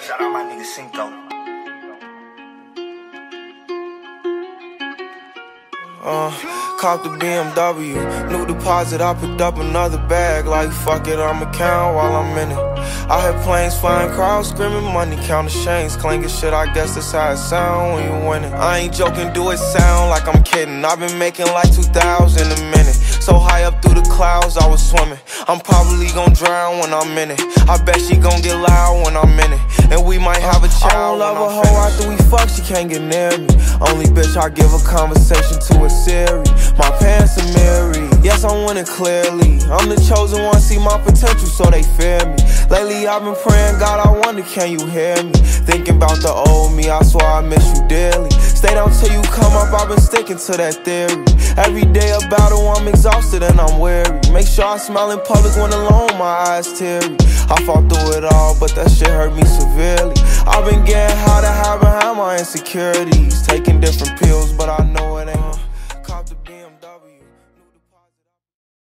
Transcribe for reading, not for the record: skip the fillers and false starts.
Shout out my nigga Cinco. Caught the BMW, new deposit, I picked up another bag. Like fuck it, I'ma count while I'm in it. I hear planes flying, crowds screaming, money counting chains clanking shit. I guess that's how it sound when you win it. I ain't joking, do it sound like I'm kidding. I've been making like 2,000 a minute. So high up through the clouds, I was swimming. I'm probably gon' drown when I'm in it. I bet she gon' get loud when I'm in it. And we might have a child. I don't love a hoe after we fuck, she can't get near me. Only bitch I give a conversation to a Siri. My pants are mirrored, yes I'm winning clearly. I'm the chosen one, see my potential so they fear me. Lately I've been praying, God I wonder can you hear me. Thinking about the old me, I swear I miss you dearly. Stay down till you come up, I've been sticking to that theory. Every day a battle, I'm exhausted and I'm weary. Make sure I smile in public when alone, my eyes teary. I fought through it all, but that shit hurt me severely. I've been getting high to hide behind my insecurities. Taking different pills, but I know it ain't